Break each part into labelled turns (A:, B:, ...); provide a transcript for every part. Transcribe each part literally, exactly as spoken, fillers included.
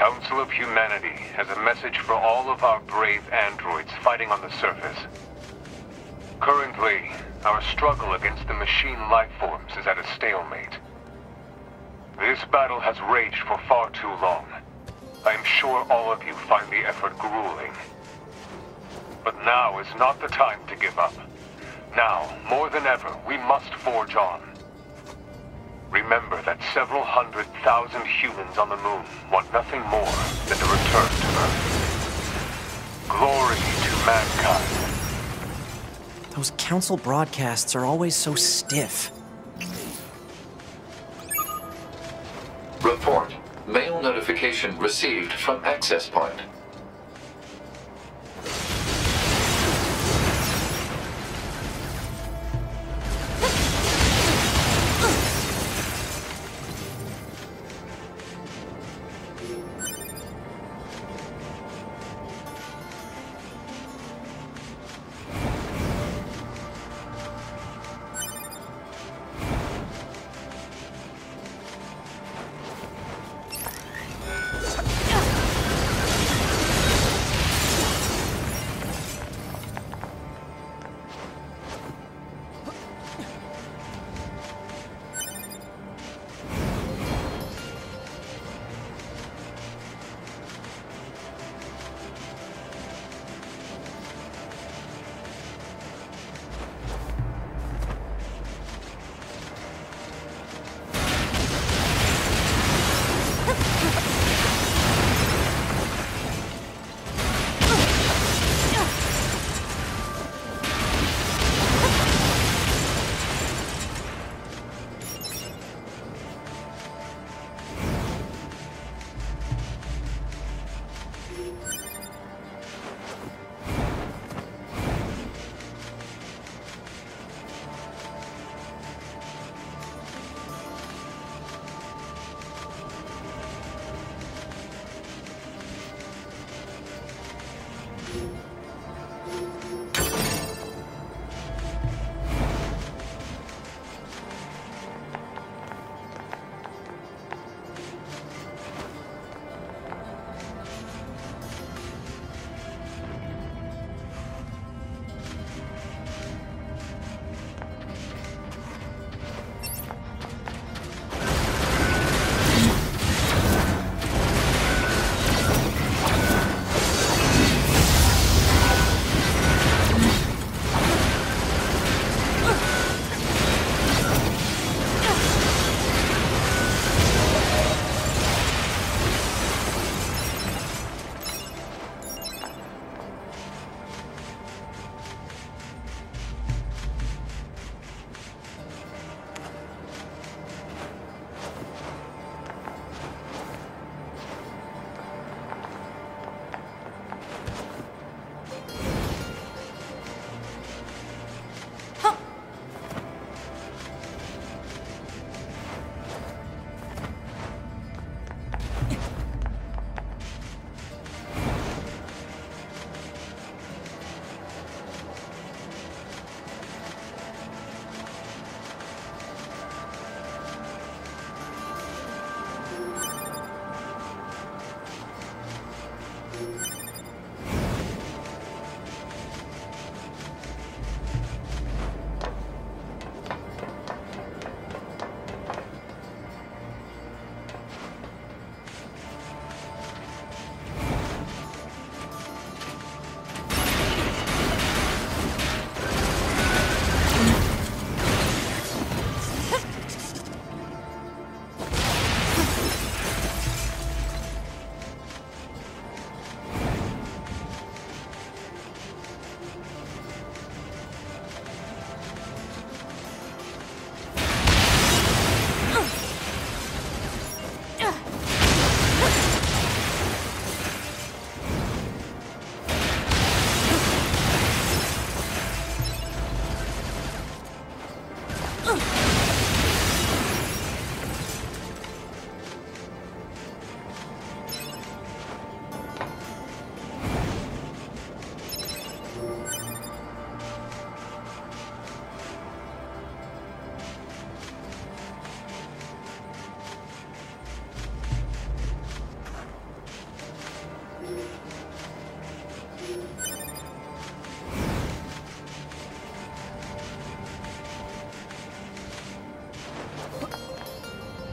A: Council of Humanity has a message for all of our brave androids fighting on the surface. Currently, our struggle against the machine lifeforms is at a stalemate. This battle has raged for far too long. I am sure all of you find the effort grueling. But now is not the time to give up. Now, more than ever, we must forge on. Remember that several hundred thousand humans on the moon want nothing more than to return to Earth. Glory to mankind.
B: Those council broadcasts are always so stiff.
C: Report. Mail notification received from access point.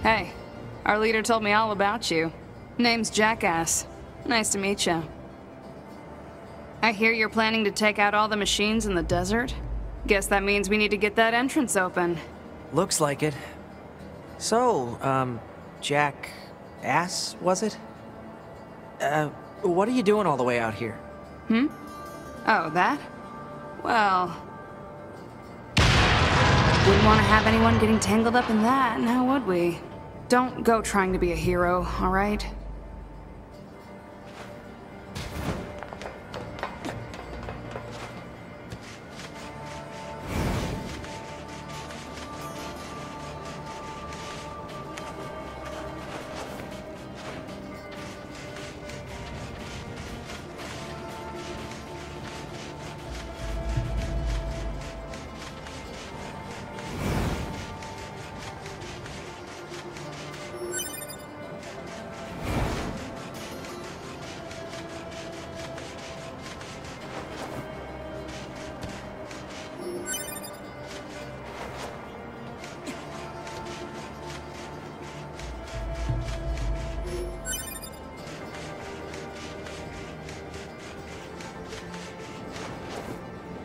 D: Hey, our leader told me all about you. Name's Jackass. Nice to meet you. I hear you're planning to take out all the machines in the desert? Guess that means we need to get that entrance open.
B: Looks like it. So, um, Jack... Ass, was it? Uh, what are you doing all the way out here?
D: Hmm? Oh, that? Well... wouldn't want to have anyone getting tangled up in that, now would we? Don't go trying to be a hero, alright?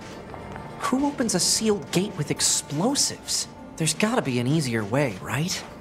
B: Who opens a sealed gate with explosives? There's gotta be an easier way, right?